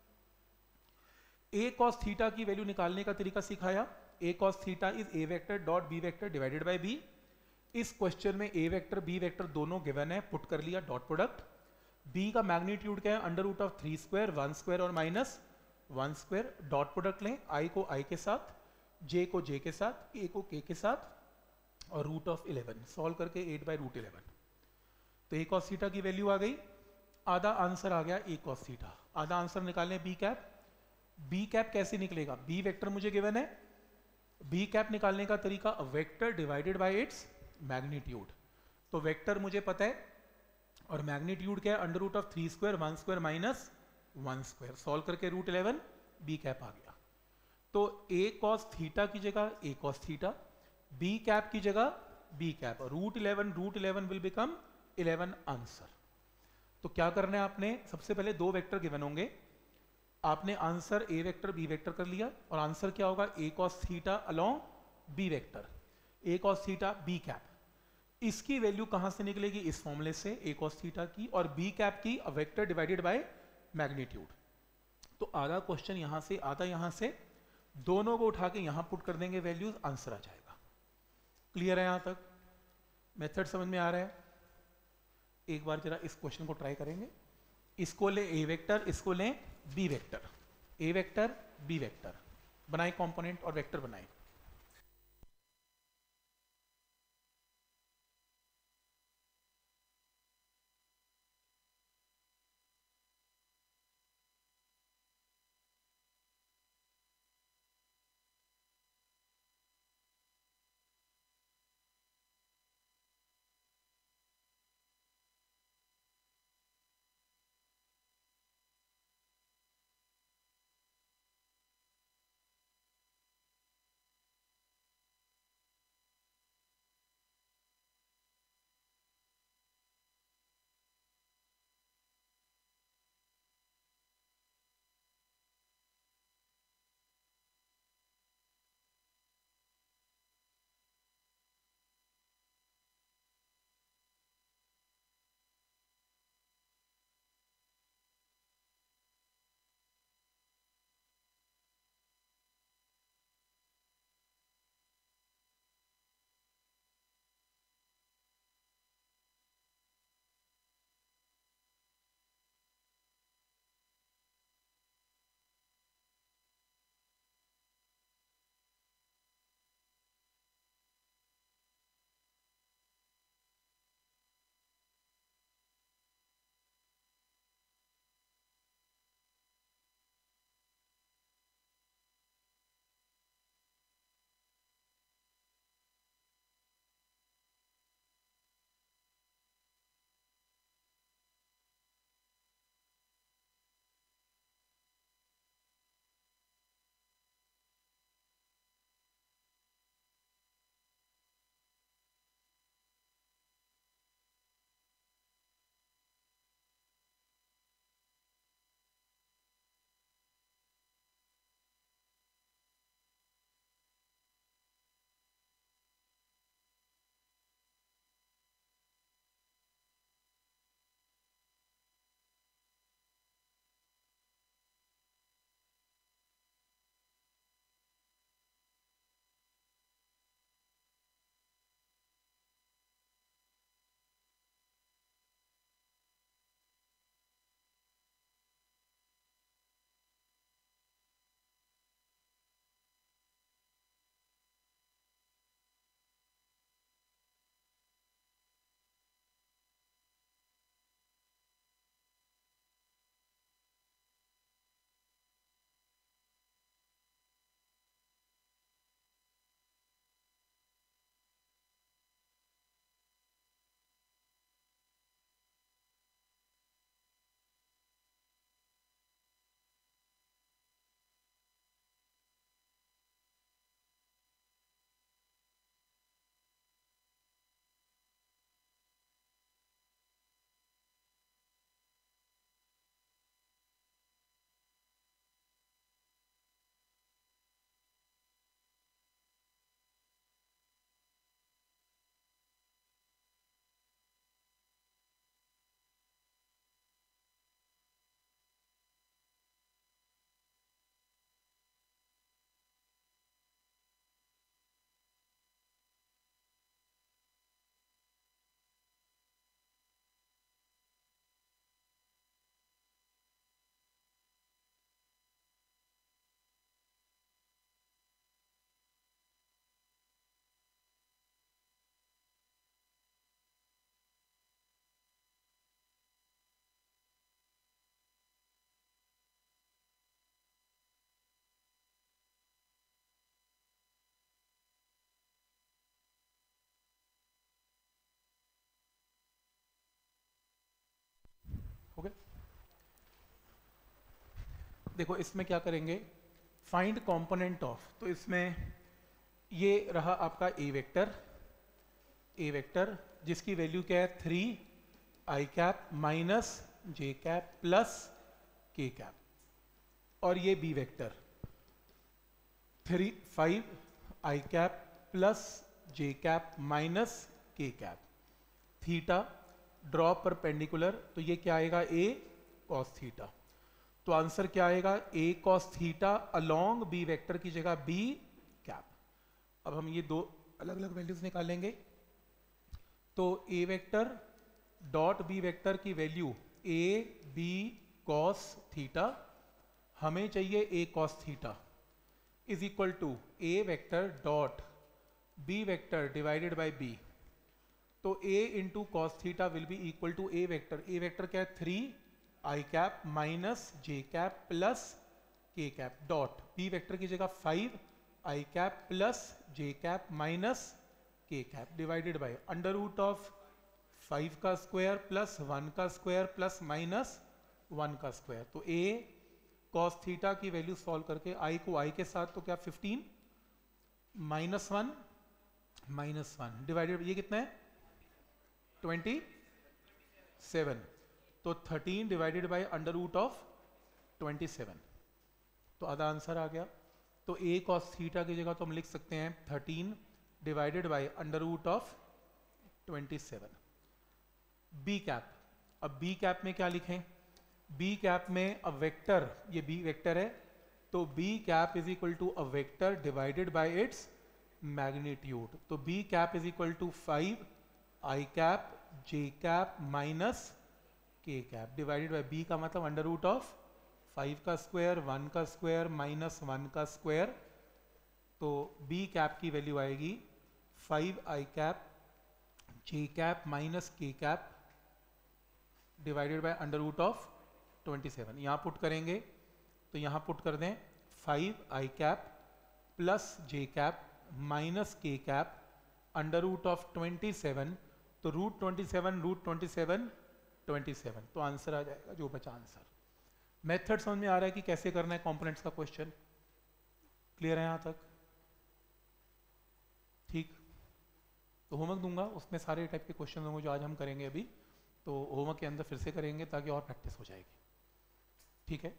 ए कॉस थीटा की वैल्यू निकालने का तरीका सिखाया। A cos theta is A vector dot B vector divided by b. इस क्वेश्चन में ए वेक्टर बी वेक्टर दोनों गिवन है, पुट कर लिया डॉट प्रोडक्ट। बी का मैग्नीट्यूड क्या है? Under root of three square, one square और minus one square. Dot product लें, आई को आई के साथ, जे को जे के साथ, के को के के साथ, और रूट ऑफ इलेवन। सॉल्व करके एट बाई रूट इलेवन। तो ए कॉस थीटा की वैल्यू आ गई। आधा आंसर आ गया ए कॉस थीटा। आधा आंसर निकालने बी कैप। बी कैप कैसे निकलेगा? बी वेक्टर मुझे गिवन है। बी कैप निकालने का तरीका, vector divided by its magnitude. तो वेक्टर मुझे पता है और मैग्नीट्यूड क्या है? Under root of three square, one square minus one square. Solve करके रूट इलेवन, बी कैप आ गया। तो ए कॉस थीटा की जगह a cos theta, b cap की जगह b cap. Root eleven root eleven will become eleven answer. तो क्या करना है आपने? सबसे पहले दो वेक्टर गिवन होंगे, आपने answer a vector B vector कर लिया, और आंसर क्या होगा? ए cos theta along B vector. A cos theta b cap. इसकी वैल्यू कहां से निकलेगी? इस फॉर्मूले से, ए कॉस थीटा की और बी कैप की वेक्टर डिवाइडेड बाय मैग्नीट्यूड। तो आधा क्वेश्चन यहां से, आधा यहां से, दोनों को उठा के यहां पुट कर देंगे वैल्यूज, आंसर आ जाएगा। क्लियर है यहां तक? मेथड समझ में आ रहा है? एक बार जरा इस क्वेश्चन को ट्राई करेंगे। इसको ले ए वेक्टर, इसको ले बी वेक्टर, ए वेक्टर बी वेक्टर, बनाए कंपोनेंट और वेक्टर बनाए। हो गया? देखो इसमें क्या करेंगे, फाइंड कंपोनेंट ऑफ, तो इसमें ये रहा आपका ए वेक्टर, ए वेक्टर जिसकी वैल्यू क्या है three i cap minus J cap plus के कैप, और ये B vector three five i cap plus J cap minus k cap, theta draw perpendicular, तो ये क्या आएगा a cos थीटा। तो आंसर क्या आएगा a cos theta along b vector की जगह b कैप। अब हम ये दो अलग अलग वैल्यूज निकालेंगे। तो a vector dot b vector की value a b cos theta, हमें चाहिए a cos theta is equal to a vector dot b vector divided by b। तो a into cos theta will be equal to a vector, a vector क्या है three i cap minus J cap plus के cap, dot b vector की जगह five i cap plus J cap minus k cap divided by under root of five का square plus one का square plus minus one का square. तो a cos theta की value solve करके i को i के साथ, तो क्या fifteen minus one minus one divided, ये कितना है ट्वेंटी सेवन, तो thirteen divided by under root of twenty seven, तो आधा आंसर आ गया। तो a cos थीटा की जगह तो हम लिख सकते हैं thirteen divided by under root of twenty seven. b cap, अब b कैप में क्या लिखें, b कैप में अ वेक्टर, ये b वेक्टर है, तो b cap is equal to a vector divided by its magnitude. तो b cap is equal to five i cap j cap minus k cap divided by b का मतलब under root of five का square one का square minus one का square. तो b cap की value आएगी five i cap j cap minus k cap divided by under root of twenty seven. यहाँ put करेंगे तो यहाँ पुट कर दें five i cap plus J cap minus k cap under root of twenty seven, तो root twenty seven root twenty seven twenty seven, तो answer आ जाएगा जो बचा आंसर। मेथड समझ में आ रहा है कि कैसे करना है कंपोनेंट्स का क्वेश्चन, क्लियर है यहाँ तक? ठीक, तो होमवर्क दूंगा, उसमें सारे टाइप के क्वेश्चन होंगे जो आज हम करेंगे अभी, तो होमवर्क के अंदर फिर से करेंगे ताकि और प्रैक्टिस हो जाएगी। ठीक है,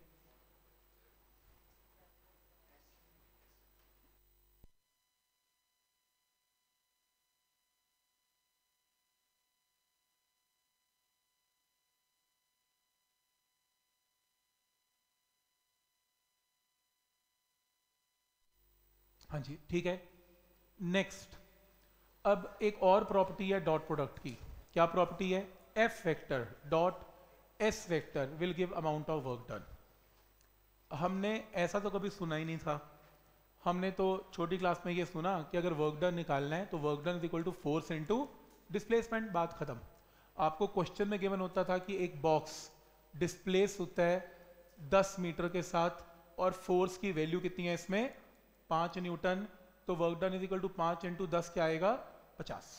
हाँ जी ठीक है। नेक्स्ट, अब एक और प्रॉपर्टी है डॉट प्रोडक्ट की। क्या प्रॉपर्टी है? F vector dot s vector will give amount of work done. हमने ऐसा तो कभी सुना ही नहीं था। हमने तो छोटी क्लास में ये सुना कि अगर वर्क डन निकालना है तो work done is equal to force into displacement, बात खत्म। आपको क्वेश्चन में गिवन होता था कि एक बॉक्स डिस्प्लेस होता है दस मीटर के साथ और फोर्स की वैल्यू कितनी है इसमें, पाँच न्यूटन, तो work done is equal to पाँच इंटू दस क्या आएगा, पचास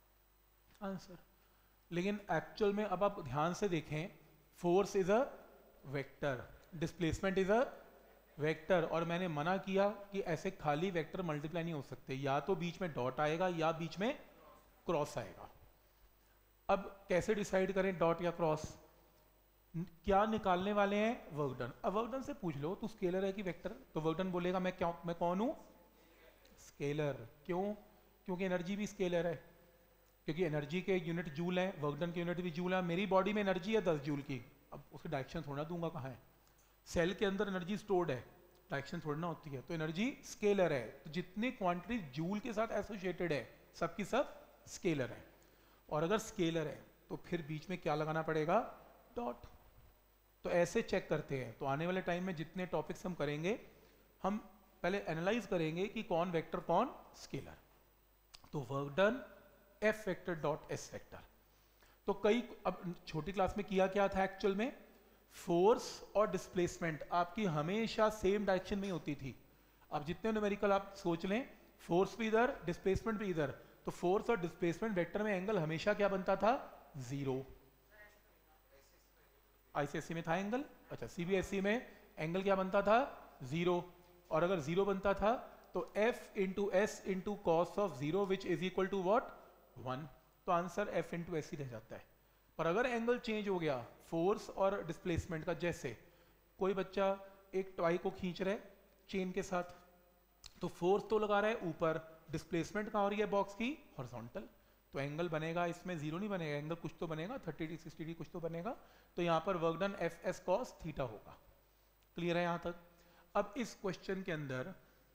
आंसर। लेकिन एक्चुअल में अब आप ध्यान से देखें, force is a vector, displacement is a vector, और मैंने मना किया कि ऐसे खाली वेक्टर मल्टीप्लाई नहीं हो सकते, या तो बीच में डॉट आएगा या बीच में क्रॉस आएगा। अब कैसे डिसाइड करें डॉट या क्रॉस? क्या निकालने वाले हैं? Work done. अब वर्क डन से पूछ लो तो स्केलर है कि वेक्टर, तो वर्क डन बोलेगा मैं क्या, मैं कौन हूं, स्केलर। क्यों? क्योंकि एनर्जी भी स्केलर है, क्योंकि एनर्जी के यूनिट जूल है, वर्क डन की यूनिट भी जूल है। मेरी बॉडी में एनर्जी है दस जूल की, अब उसकी डायरेक्शन थोड़ा दूंगा कहाँ है, सेल के अंदर एनर्जी स्टोर्ड है, डायरेक्शन थोड़ी ना होती है, तो एनर्जी स्केलर है। तो जितनी क्वांटिटी जूल के साथ एसोसिएटेड है सबकी सब स्केलर है, और अगर स्केलर है तो फिर बीच में क्या लगाना पड़ेगा, डॉट। तो ऐसे चेक करते हैं। तो आने वाले टाइम में जितने टॉपिक्स हम करेंगे, हम पहले एनालाइज करेंगे कि कौन वेक्टर कौन स्केलर। तो work done f vector dot s vector. तो कई, अब छोटी क्लास में किया क्या था एक्चुअल में, फोर्स और डिस्प्लेसमेंट आपकी हमेशा सेम डायरेक्शन में होती थी। अब जितने न्यूमेरिकल आप सोच लें, फोर्स भी इधर डिस्प्लेसमेंट भी इधर, तो फोर्स और डिस्प्लेसमेंट वेक्टर में एंगल हमेशा क्या बनता था, जीरो। आईसीएसई में था एंगल, अच्छा सीबीएसई में एंगल क्या बनता था, जीरो। और अगर जीरो बनता था तो f into s into cos of zero which is equal to what, one. तो आंसर एफ इंटू एस ही रह जाता है। पर अगर एंगल चेंज हो गया फोर्स और डिस्प्लेसमेंट का, जैसे कोई बच्चा एक टॉय को खींच रहा है चेन के साथ, तो फोर्स तो लगा रहा है ऊपर डिस्प्लेसमेंट कहाँ हो रही है बॉक्स की, हॉरिजॉन्टल, तो एंगल बनेगा इसमें जीरो नहीं बनेगा, एंगल कुछ तो बनेगा, थर्टी डिग्री सिक्सटी डिग्री कुछ तो बनेगा, तो यहाँ पर work done f s cos theta होगा। क्लियर है यहाँ तक? अब इस क्वेश्चन के अंदर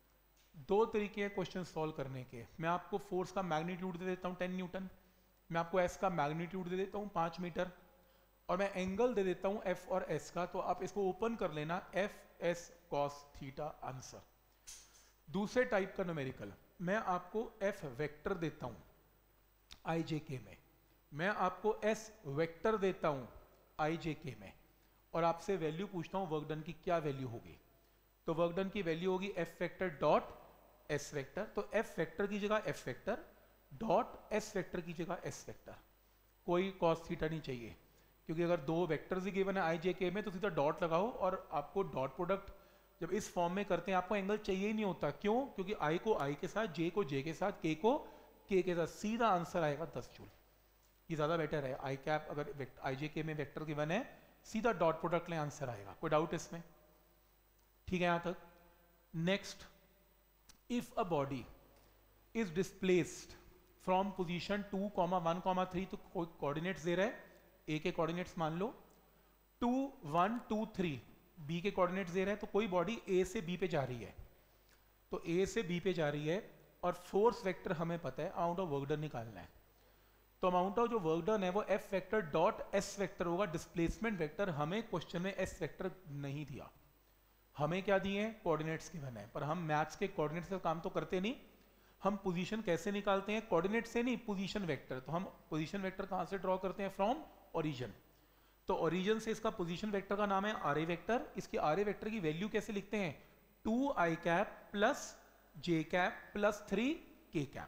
दो तरीके हैं क्वेश्चन सॉल्व करने के। मैं आपको फोर्स का मैग्नीट्यूड दे देता हूँ टेन न्यूटन, मैं आपको एस का मैग्नीट्यूड दे देता हूँ पाँच मीटर, और मैं एंगल दे देता हूँ एफ और एस का, तो आप इसको ओपन कर लेना, f s cos theta answer. दूसरे टाइप का न्यूमेरिकल, मैं आपको एफ वेक्टर देता हूँ आई जे के में, मैं आपको एस वेक्टर देता हूँ आई जे के में, और आपसे वैल्यू पूछता हूँ वर्क डन की क्या वैल्यू होगी। तो वर्क डन की वैल्यू होगी f vector dot s vector, तो एफ वेक्टर की जगह f vector dot s vector की जगह एस वेक्टर, कोई कॉस थीटा नहीं चाहिए, क्योंकि अगर दो वेक्टर्स ही गिवन है आई जे के में तो सीधा डॉट लगाओ, और आपको डॉट प्रोडक्ट जब इस फॉर्म में करते हैं आपको एंगल चाहिए ही नहीं होता। क्यों? क्योंकि आई को आई के साथ, जे को जे के साथ, के को के के साथ, सीधा आंसर आएगा दस जूल। ये ज्यादा बेटर है। आई कैप अगर आई जे के में वेक्टर गिवन है, सीधा डॉट प्रोडक्ट ले आंसर आएगा। कोई डाउट इसमें? ठीक है यहां तक। Next, if a body is displaced from position two comma one comma three, तो कोई कोऑर्डिनेट्स दे रहा है, ए के कोऑर्डिनेट्स मान लो, two one two three b के कोऑर्डिनेट्स दे रहा है, तो कोई बॉडी ए से बी पे जा रही है, तो ए से बी पे जा रही है, और फोर्स वेक्टर हमें पता है, अमाउंट ऑफ वर्क डन निकालना है। तो अमाउंट ऑफ जो वर्क डन है वो f vector dot s vector होगा। डिस्प्लेसमेंट वेक्टर हमें क्वेश्चन में एस वेक्टर नहीं दिया, हमें क्या दिए हैं, कोऑर्डिनेट्स गिवन है, पर हम मैथ्स के कोऑर्डिनेट्स का काम तो करते नहीं, हम पोजीशन कैसे निकालते हैं, कोऑर्डिनेट से नहीं, पोजीशन वेक्टर। तो हम पोजीशन वेक्टर कहां से ड्रॉ करते हैं, फ्रॉम ओरिजिन। तो ओरिजिन से इसका पोजीशन वेक्टर का नाम है आर ए वेक्टर। इसके आर ए वेक्टर की वैल्यू कैसे लिखते हैं, two i cap plus J cap plus three k cap.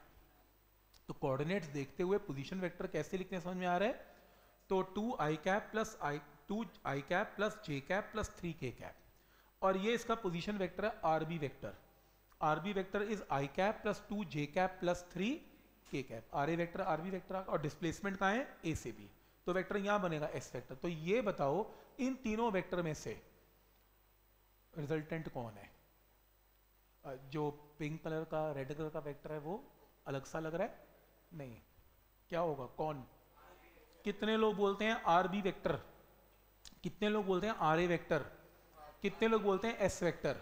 तो कोऑर्डिनेट्स देखते हुए पोजीशन वेक्टर कैसे लिखते हैं समझ में आ रहा है। तो two i cap plus i two i cap plus J cap plus three k cap, और ये इसका पोजीशन वेक्टर है r b vector. R b vector is i cap plus two j cap plus three k cap. R a vector r b vector, और displacement कहाँ है, ए से B, तो vector यहां बनेगा एस वेक्टर। तो ये बताओ इन तीनों वेक्टर में से रिजल्टेंट कौन है। जो पिंक कलर का रेड कलर का वेक्टर है वो अलग सा लग रहा है, नहीं, क्या होगा, कौन? कितने लोग बोलते हैं आर बी वेक्टर, कितने लोग बोलते हैं आर ए वेक्टर, कितने लोग बोलते हैं एस वेक्टर,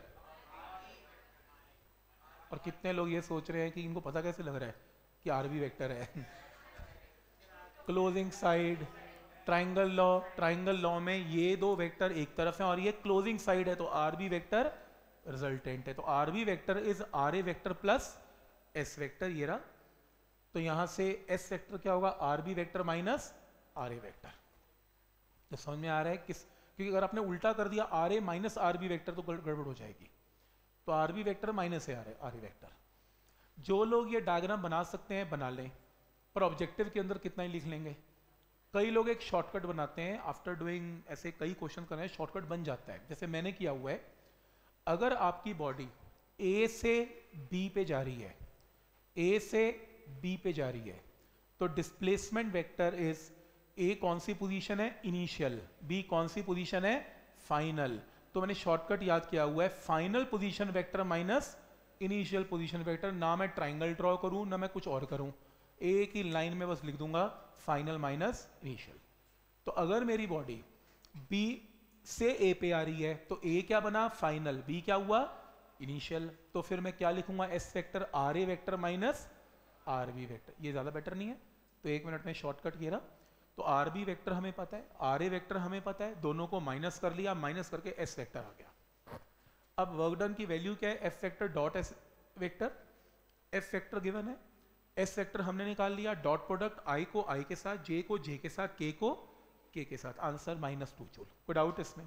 और कितने लोग ये सोच रहे हैं कि इनको पता कैसे लग रहा है कि आर बी वेक्टर है। Closing side, triangle law, triangle law में ये दो वेक्टर एक तरफ हैं और ये क्लोजिंग साइड है, तो आर बी वेक्टर रिजल्टेंट है। तो r b vector is r a vector plus s vector, ये रहा। तो यहां से एस वेक्टर क्या होगा, r b vector minus r a vector. तो समझ में आ रहा है किस, क्योंकि अगर आपने उल्टा कर दिया r a minus r b vector तो गड़बड़ हो जाएगी। तो आर बी वेक्टर माइनस है आर ए वेक्टर। जो लोग ये डायग्राम बना सकते हैं बना लें, पर ऑब्जेक्टिव के अंदर कितना ही लिख लेंगे। कई लोग एक शॉर्टकट बनाते हैं, आफ्टर डूइंग ऐसे कई क्वेश्चन कर रहे हैं शॉर्टकट बन जाता है, जैसे मैंने किया हुआ है। अगर आपकी बॉडी ए से बी पे जा रही है, ए से बी पे जा रही है, तो डिस्प्लेसमेंट वेक्टर इज ए कौन सी पोजीशन है, इनिशियल, बी कौन सी पोजीशन है, फाइनल। तो मैंने शॉर्टकट याद किया हुआ है, final position vector minus initial position vector. ना मैं ट्राइंगल ड्रॉ करूं ना मैं कुछ और करूं, एक ही लाइन में बस लिख दूंगा फाइनल माइनस इनिशियल। तो अगर मेरी बॉडी बी से ए पे आ रही है तो ए क्या बना, फाइनल, बी क्या हुआ, इनिशियल। तो फिर मैं क्या लिखूंगा, s vector r a vector minus r b vector. ये ज्यादा बेटर नहीं है, तो एक मिनट में शॉर्टकट किया। तो आर बी वेक्टर हमें पता है, आर ए वेक्टर हमें पता है, दोनों को माइनस कर लिया, माइनस करके एस वेक्टर आ गया। अब वर्क डन की वैल्यू क्या है, f vector dot s vector, f vector given है, एस वेक्टर हमने निकाल लिया, डॉट प्रोडक्ट आई को आई के साथ, जे को जे के साथ, के को के के साथ, आंसर माइनस टू जूल। कोई डाउट इसमें?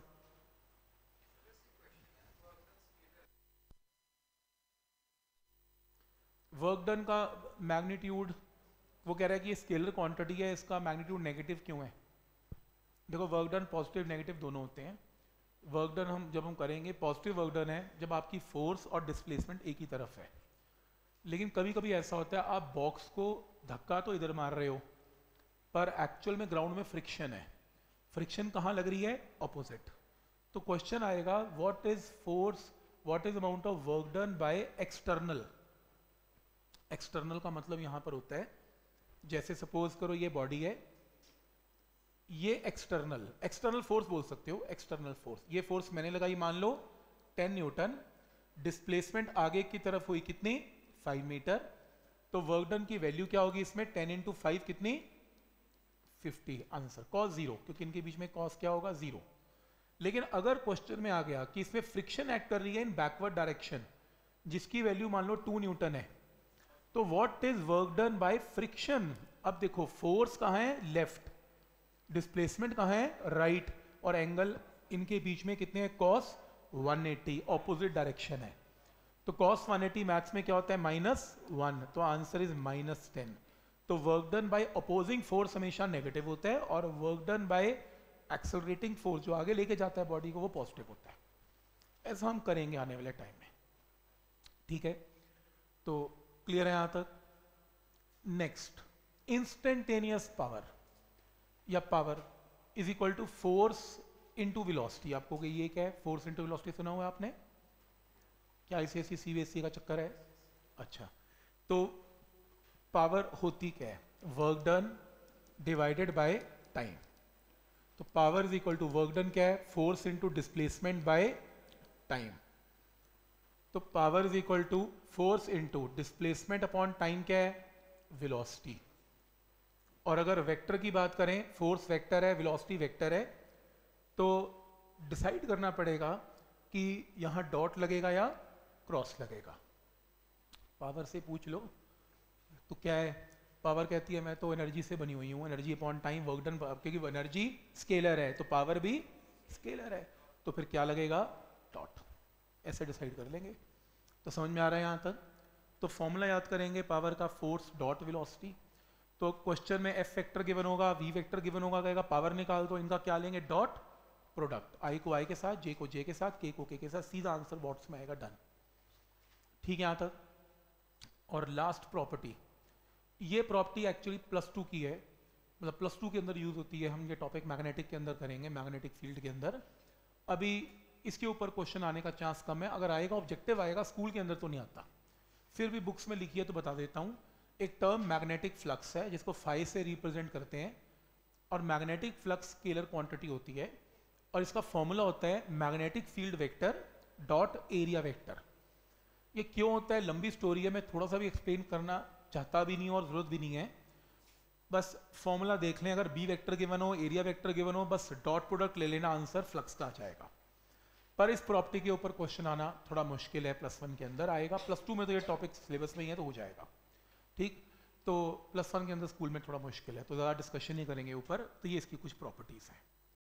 वर्क डन का मैग्नीट्यूड वो कह रहा है कि ये स्केलर क्वांटिटी है, इसका मैग्नीट्यूड नेगेटिव क्यों है। देखो वर्क डन पॉजिटिव नेगेटिव दोनों होते हैं। वर्क डन हम जब हम करेंगे, पॉजिटिव वर्क डन है जब आपकी फोर्स और डिस्प्लेसमेंट एक ही तरफ है। लेकिन कभी कभी ऐसा होता है आप बॉक्स को धक्का तो इधर मार रहे हो पर एक्चुअल में ग्राउंड में फ्रिक्शन है। फ्रिक्शन कहाँ लग रही है, ऑपोजिट। तो क्वेश्चन आएगा what is force, what is amount of work done by external external का मतलब यहां पर होता है, जैसे सपोज करो ये बॉडी है, ये एक्सटर्नल एक्सटर्नल फोर्स बोल सकते हो, एक्सटर्नल फोर्स, ये फोर्स मैंने लगाई मान लो टेन न्यूटन, डिस्प्लेसमेंट आगे की तरफ हुई कितनी फाइव मीटर, तो वर्क डन की वैल्यू क्या होगी इसमें टेन इंटू फाइव कितनी फिफ्टी, आंसर कॉस जीरो, क्योंकि इनके बीच में कॉस क्या होगा जीरो। लेकिन अगर क्वेश्चन में आ गया कि इसमें फ्रिक्शन एक्ट कर रही है इन बैकवर्ड डायरेक्शन जिसकी वैल्यू मान लो टू न्यूटन है, तो what is work done by friction, अब देखो फोर्स कहां है लेफ्ट, डिस्प्लेसमेंट कहां है राइट, और एंगल इनके बीच में कितने हैं cos one eighty, opposite direction है, तो कॉस वन एटी मैथ्स में क्या होता है माइनस वन, तो आंसर इज माइनस टेन। तो work done by opposing force हमेशा नेगेटिव होता है और work done by accelerating force जो आगे लेके जाता है बॉडी को वो पॉजिटिव होता है। ऐसा हम करेंगे आने वाले टाइम में, ठीक है, तो क्लियर है यहां तक। नेक्स्ट, इंस्टेंटेनियस पावर या power is equal to force into velocity. आपको ये क्या है, फोर्स इंटू वेलोसिटी सुना हुआ आपने, क्या आईसीएसई सीबीएसई का चक्कर है? अच्छा, तो पावर होती क्या है, work done divided by time, तो power is equal to work done क्या है, force into displacement by time, तो power is equal to force into displacement upon time क्या है, वेलोसिटी। और अगर वेक्टर की बात करें, फोर्स वेक्टर है, वेलोसिटी वेक्टर है, तो डिसाइड करना पड़ेगा कि यहां डॉट लगेगा या क्रॉस लगेगा। पावर से पूछ लो तो क्या है, पावर कहती है मैं तो एनर्जी से बनी हुई हूं, energy upon time work done, क्योंकि एनर्जी स्केलर है तो पावर भी स्केलर है, तो फिर क्या लगेगा डॉट, ऐसे डिसाइड कर लेंगे। तो समझ में आ रहा है यहां तक। तो फॉर्मूला याद करेंगे पावर का, फोर्स डॉट वेलोसिटी। तो क्वेश्चन में एफ वेक्टर गिवन होगा, वी वेक्टर गिवन होगा, कहेगा पावर निकाल दो, इनका क्या लेंगे डॉट प्रोडक्ट, आई को आई के साथ, जे को जे के साथ, के को के के साथ, सीधा आंसर बॉक्स में आएगा, डन। ठीक है यहां तक। और लास्ट प्रॉपर्टी, ये प्रॉपर्टी एक्चुअली प्लस टू की है, मतलब प्लस टू के अंदर यूज होती है, हम ये टॉपिक मैग्नेटिक के अंदर करेंगे, मैग्नेटिक फील्ड के अंदर। अभी इसके ऊपर क्वेश्चन आने का चांस कम है, अगर आएगा ऑब्जेक्टिव आएगा, स्कूल के अंदर तो नहीं आता, फिर भी बुक्स में लिखी है तो बता देता हूं। एक टर्म मैग्नेटिक फ्लक्स है जिसको फाई से रिप्रेजेंट करते हैं, और मैग्नेटिक फ्लक्स स्केलर क्वांटिटी होती है, और इसका फॉर्मूला होता है magnetic field vector dot area vector. ये क्यों होता है लंबी स्टोरी है, मैं थोड़ा सा भी एक्सप्लेन करना चाहता भी नहीं और जरूरत भी नहीं है, बस फॉर्मूला देख लें, अगर बी वेक्टर गिवन हो, एरिया वेक्टर गिवन हो, बस डॉट प्रोडक्ट ले लेना, आंसर फ्लक्स का आ जाएगा। पर इस प्रॉपर्टी के ऊपर क्वेश्चन आना थोड़ा मुश्किल है, प्लस वन के अंदर आएगा, प्लस टू में तो ये टॉपिक सिलेबस में ही है तो हो जाएगा, ठीक। तो प्लस वन के अंदर स्कूल में थोड़ा मुश्किल है, तो ज़्यादा डिस्कशन नहीं करेंगे ऊपर, तो ये इसकी कुछ प्रॉपर्टीज हैं।